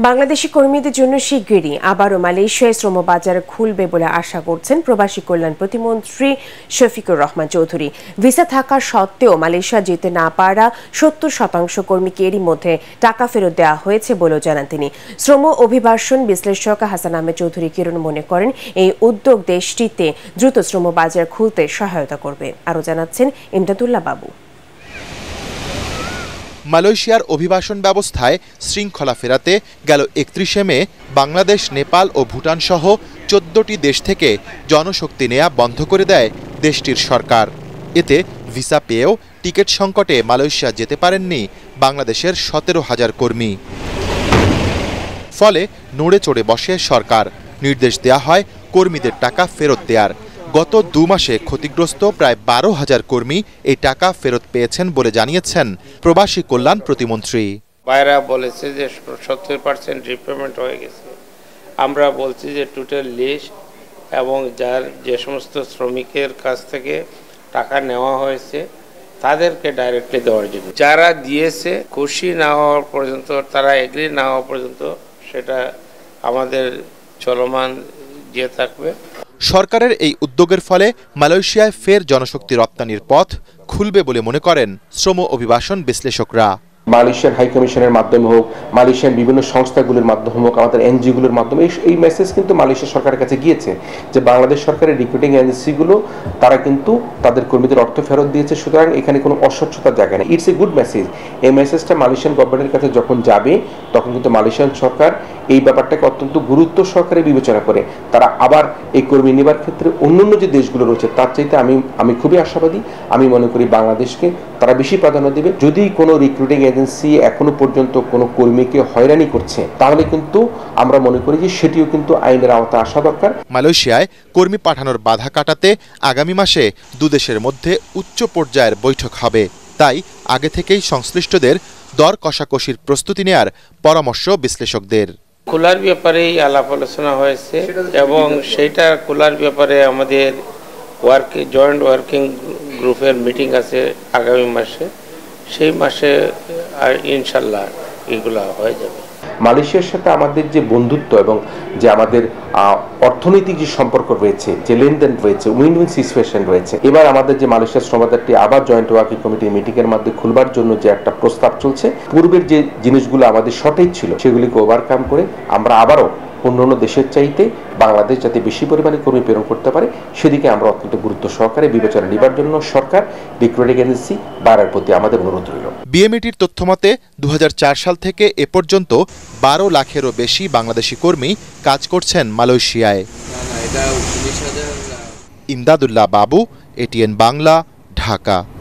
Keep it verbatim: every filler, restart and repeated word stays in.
বাংলাদেশি কর্মীদের জন্য শিগগিরই আবারও মালয়েশিয়ায় শ্রমবাজার খুলবে বলে আশা করছেন প্রবাসী কল্যাণ প্রতিমন্ত্রী শফিকুর রহমান চৌধুরী। ভিসা থাকা সত্ত্বেও মালয়েশিয়া যেতে না পারা সত্তর শতাংশ কর্মীকে এরই মধ্যে টাকা ফেরত দেওয়া হয়েছে বলেও জানান তিনি। শ্রম অভিবাসন বিশ্লেষক হাসান আহমেদ চৌধুরী কিরণ মনে করেন এই উদ্যোগ দেশটিতে দ্রুত শ্রমবাজার খুলতে সহায়তা করবে। আরও জানাচ্ছেন ইমদাদুল্লাহ বাবু। মালয়েশিয়ার অভিবাসন ব্যবস্থায় শৃঙ্খলা ফেরাতে গেল একত্রিশে মে বাংলাদেশ, নেপাল ও ভুটান সহ চোদ্দটি দেশ থেকে জনশক্তি নেয়া বন্ধ করে দেয় দেশটির সরকার। এতে ভিসা পেয়েও টিকিট সংকটে মালয়েশিয়া যেতে পারেননি বাংলাদেশের সতেরো হাজার কর্মী। ফলে নড়ে চড়ে বসে সরকার। নির্দেশ দেয়া হয় কর্মীদের টাকা ফেরত দেওয়ার। গত দু মাসে ক্ষতিগ্রস্ত প্রায় বারো হাজার কর্মী এই টাকা ফেরত পেয়েছেন বলে জানিয়েছেন প্রবাসী কল্যাণ প্রতিমন্ত্রী। বাইরা বলেছে যে সত্তর পার্সেন্ট রিপেমেন্ট হয়ে গেছে। আমরা বলছি যে টোটাল লিস্ট এবং যার যে সমস্ত শ্রমিকের কাছ থেকে টাকা নেওয়া হয়েছে তাদেরকে ডাইরেক্টলি দেওয়ার জন্য, যারা দিয়েছে খুশি না হওয়া পর্যন্ত, তারা এগ্রি না হওয়া পর্যন্ত সেটা আমাদের চলমান যে থাকবে। সরকারের এই উদ্যোগের ফলে মালয়েশিয়ায় ফের জনশক্তি রপ্তানির পথ খুলবে বলে মনে করেন শ্রম অভিবাসন বিশ্লেষকরা। মালয়েশিয়ার হাই কমিশনের মাধ্যমে হোক, মালয়েশিয়ার বিভিন্ন সংস্থাগুলোর মাধ্যমে হোক, আমাদের এনজিওগুলোর মাধ্যমে এই মেসেজ কিন্তু মালয়েশিয়া সরকারের কাছে গিয়েছে যে বাংলাদেশ সরকারের রিক্রুটিং এজেন্সিগুলো তারা কিন্তু তাদের কর্মীদের অর্থ ফেরত দিয়েছে। সুতরাং এখানে কোনো অস্বচ্ছতার জায়গা নেই। It's a good message. এই মেসেজটা মালয়েশিয়ান গভর্নমেন্টের কাছে যখন যাবে তখন কিন্তু মালয়েশিয়ান সরকার এই ব্যাপারটাকে অত্যন্ত গুরুত্ব সহকারে বিবেচনা করে তারা আবার এই কর্মী নেবার ক্ষেত্রে অন্যান্য যে দেশগুলো রয়েছে তার চাইতে আমি আমি খুবই আশাবাদী। আমি মনে করি বাংলাদেশকে তারা বেশি প্রাধান্য দেবে। যদি কোনো রিক্রুটিং এজেন্সি এখনো পর্যন্ত কোনো কর্মীকে হয়রানি করছে তাহলে কিন্তু আমরা মনে করি যে সেটিও কিন্তু আইনের আওতায় আসা দরকার। মালয়েশিয়ায় কর্মী পাঠানোর বাধা কাটাতে আগামী মাসে দুদেশের মধ্যে উচ্চ পর্যায়ের বৈঠক হবে। তাই আগে থেকেই সংশ্লিষ্টদের দর কষাকষির প্রস্তুতি নেয়ার পরামর্শ বিশ্লেষকদের। খোলার ব্যাপারেই আলাপ আলোচনা হয়েছে এবং সেইটা খোলার ব্যাপারে আমাদের ওয়ার্কিং জয়েন্ট ওয়ার্কিং গ্রুপের মিটিং আছে আগামী মাসে। সেই মাসে আর ইনশাল্লাহ এগুলা হয়ে যাবে। মালয়েশিয়ার সাথে আমাদের যে বন্ধুত্ব এবং যে আমাদের অর্থনৈতিক যে সম্পর্ক রয়েছে, যে লেনদেন রয়েছে, উইন উইন সিচুয়েশন রয়েছে, এবার আমাদের যে মালয়েশিয়ার শ্রমবাজারটি আবার জয়েন্ট ওয়ার্কিং কমিটির মিটিং এর মধ্যে খুলবার জন্য যে একটা প্রস্তাব চলছে, পূর্বের যে জিনিসগুলো আমাদের শর্টেজ ছিল সেগুলিকে ওভারকাম করে আমরা আবারও অন্যান্য দেশের চাইতে বাংলাদেশ যাতে বেশি পরিমাণে কর্মী প্রেরণ করতে পারে সেদিকে আমরা অত্যন্ত গুরুত্ব সহকারে বিবেচনা নেবার জন্য সরকার রিক্রুটিং এজেন্সি বাড়ার প্রতি আমাদের অনুরোধ রইল। বিএমইটির তথ্যমতে দু হাজার চার সাল থেকে এ পর্যন্ত বারো লাখেরও বেশি বাংলাদেশি কর্মী কাজ করছেন মালয়েশিয়ায়। ইমদাদুল্লাহ বাবু, এটিএন বাংলা, ঢাকা।